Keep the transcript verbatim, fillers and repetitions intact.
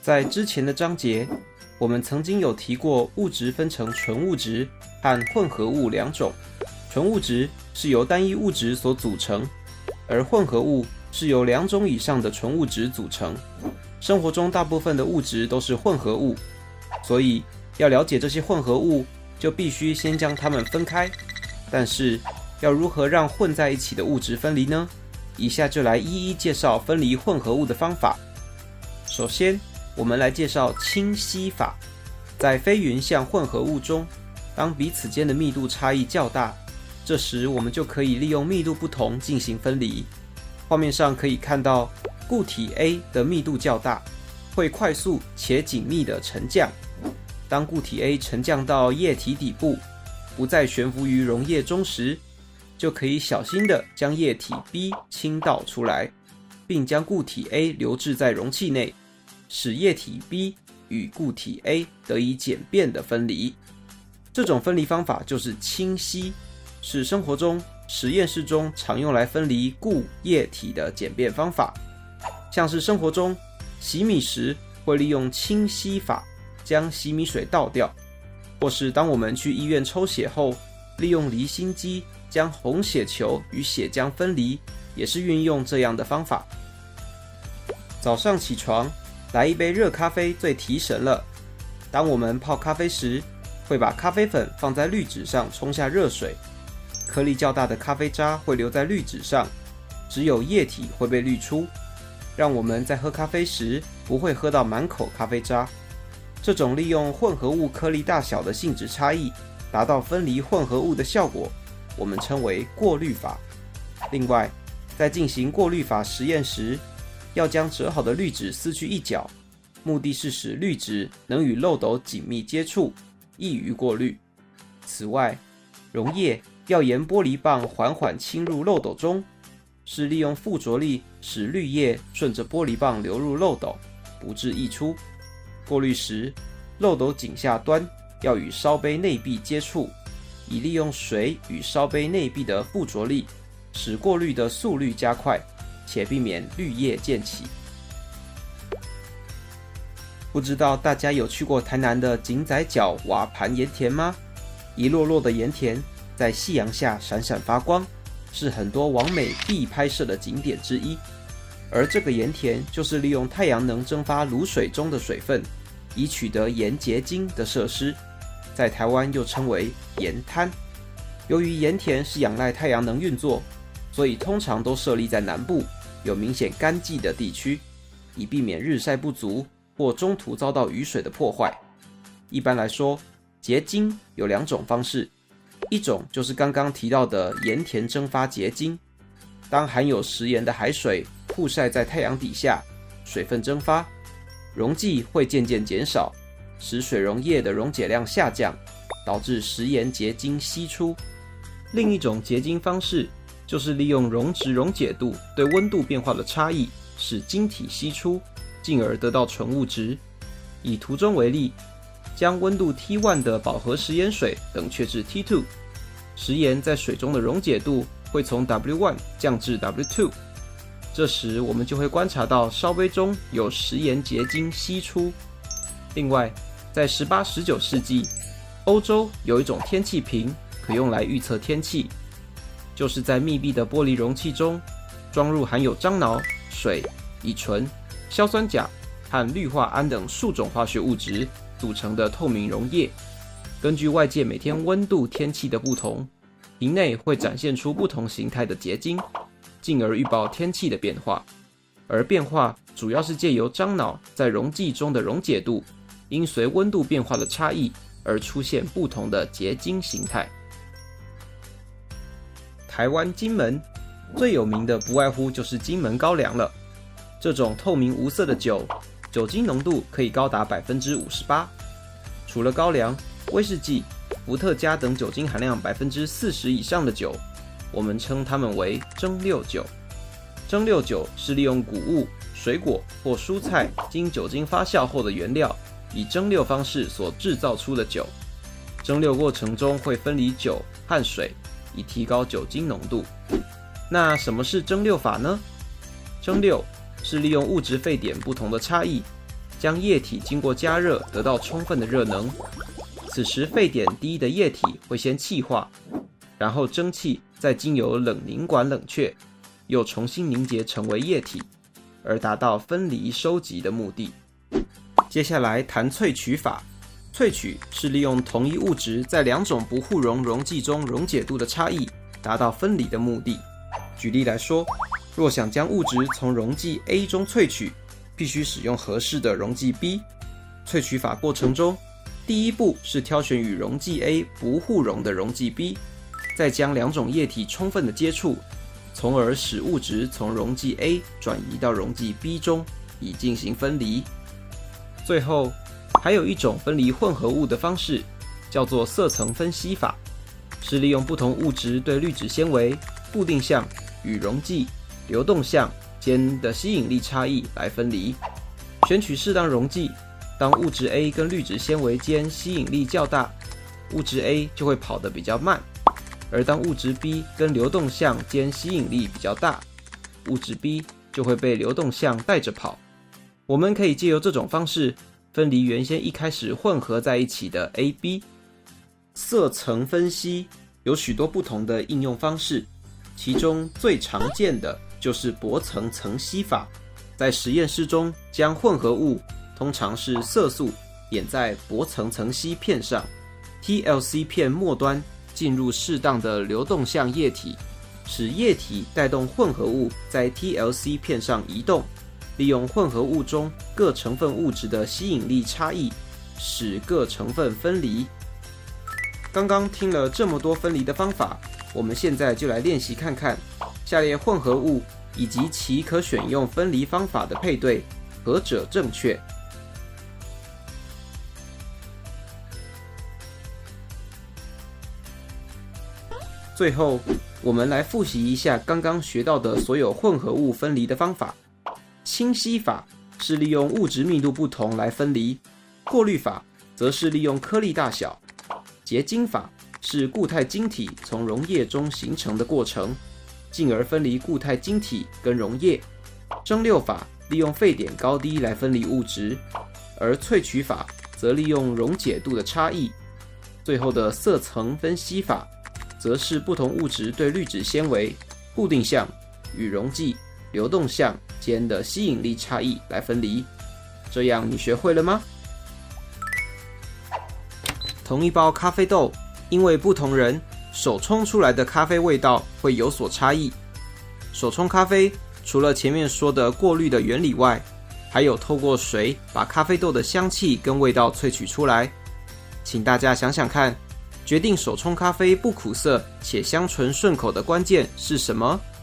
在之前的章节，我们曾经有提过物质分成纯物质和混合物两种。纯物质是由单一物质所组成，而混合物是由两种以上的纯物质组成。生活中大部分的物质都是混合物，所以要了解这些混合物，就必须先将它们分开。但是要如何让混在一起的物质分离呢？以下就来一一介绍分离混合物的方法。首先，我们来介绍清析法。在非匀相混合物中，当彼此间的密度差异较大，这时我们就可以利用密度不同进行分离。画面上可以看到，固体 A 的密度较大，会快速且紧密地沉降。当固体 A 沉降到液体底部，不再悬浮于溶液中时，就可以小心地将液体 B 倾倒出来，并将固体 A 留置在容器内，使液体 B 与固体 A 得以简便的分离。这种分离方法就是清析，是生活中、实验室中常用来分离固液体的简便方法。像是生活中洗米时会利用清析法将洗米水倒掉，或是当我们去医院抽血后，利用离心机将红血球与血浆分离，也是运用这样的方法。早上起床来一杯热咖啡最提神了。当我们泡咖啡时，会把咖啡粉放在滤纸上冲下热水，颗粒较大的咖啡渣会留在滤纸上，只有液体会被滤出，让我们在喝咖啡时不会喝到满口咖啡渣。这种利用混合物颗粒大小的性质差异，达到分离混合物的效果，我们称为过滤法。另外，在进行过滤法实验时，要将折好的滤纸撕去一角，目的是使滤纸能与漏斗紧密接触，易于过滤。此外，溶液要沿玻璃棒缓缓侵入漏斗中，是利用附着力使滤液顺着玻璃棒流入漏斗，不致溢出。过滤时，漏斗颈下端要与烧杯内壁接触，以利用水与烧杯内壁的附着力，使过滤的速率加快，且避免滤液溅起。不知道大家有去过台南的井仔角瓦盘盐田吗？一落落的盐田在夕阳下闪闪发光，是很多网美必拍摄的景点之一。而这个盐田就是利用太阳能蒸发卤水中的水分，以取得盐结晶的设施，在台湾又称为盐滩。由于盐田是仰赖太阳能运作，所以通常都设立在南部有明显干季的地区，以避免日晒不足或中途遭到雨水的破坏。一般来说，结晶有两种方式，一种就是刚刚提到的盐田蒸发结晶。当含有食盐的海水曝晒在太阳底下，水分蒸发，溶剂会渐渐减少，使水溶液的溶解量下降，导致食盐结晶析出。另一种结晶方式就是利用溶质溶解度对温度变化的差异，使晶体析出，进而得到纯物质。以图中为例，将温度 T 一 的饱和食盐水冷却至 T 二， 食盐在水中的溶解度会从 W 一 降至 W 二， 这时我们就会观察到烧杯中有食盐结晶析出。另外，在十八、十九世纪，欧洲有一种天气瓶可用来预测天气，就是在密闭的玻璃容器中装入含有樟脑、水、乙醇、硝酸钾和氯化铵等数种化学物质组成的透明溶液。根据外界每天温度、天气的不同，瓶内会展现出不同形态的结晶，进而预报天气的变化。而变化主要是借由樟脑在溶剂中的溶解度，因随温度变化的差异而出现不同的结晶形态。台湾金门最有名的不外乎就是金门高粱了。这种透明无色的酒，酒精浓度可以高达 百分之五十八。除了高粱、威士忌、伏特加等酒精含量 百分之四十 以上的酒，我们称它们为蒸馏酒。蒸馏酒是利用谷物、水果或蔬菜经酒精发酵后的原料，以蒸馏方式所制造出的酒。蒸馏过程中会分离酒和水，以提高酒精浓度。那什么是蒸馏法呢？蒸馏是利用物质沸点不同的差异， 将液体经过加热得到充分的热能。此时沸点低的液体会先气化，然后蒸汽再经由冷凝管冷却，又重新凝结成为液体，而达到分离收集的目的。接下来谈萃取法。萃取是利用同一物质在两种不互溶溶剂中溶解度的差异，达到分离的目的。举例来说，若想将物质从溶剂 A 中萃取，必须使用合适的溶剂 B。萃取法过程中，第一步是挑选与溶剂 A 不互溶的溶剂 B， 再将两种液体充分的接触，从而使物质从溶剂 A 转移到溶剂 B 中，以进行分离。最后，还有一种分离混合物的方式，叫做色层分析法，是利用不同物质对滤纸纤维、固定相与溶剂、流动相间的吸引力差异来分离。选取适当溶剂，当物质 A 跟滤纸纤维间吸引力较大，物质 A 就会跑得比较慢；而当物质 B 跟流动相间吸引力比较大，物质 B 就会被流动相带着跑。我们可以借由这种方式分离原先一开始混合在一起的 A、B。 色层分析有许多不同的应用方式，其中最常见的就是薄层层析法。在实验室中，将混合物，通常是色素，点在薄层层析片上， T L C 片末端进入适当的流动相液体，使液体带动混合物在 T L C 片上移动，利用混合物中各成分物质的吸引力差异，使各成分分离。刚刚听了这么多分离的方法，我们现在就来练习看看下列混合物以及其可选用分离方法的配对何者正确。最后，我们来复习一下刚刚学到的所有混合物分离的方法。清析法是利用物质密度不同来分离，过滤法则是利用颗粒大小，结晶法是固态晶体从溶液中形成的过程，进而分离固态晶体跟溶液。蒸馏法利用沸点高低来分离物质，而萃取法则利用溶解度的差异。最后的色层分析法则是不同物质对滤纸纤维、固定相与溶剂、流动相间的吸引力差异来分离。这样你学会了吗？同一包咖啡豆，因为不同人手冲出来的咖啡味道会有所差异。手冲咖啡除了前面说的过滤的原理外，还有透过水把咖啡豆的香气跟味道萃取出来。请大家想想看，决定手冲咖啡不苦涩且香醇顺口的关键是什么？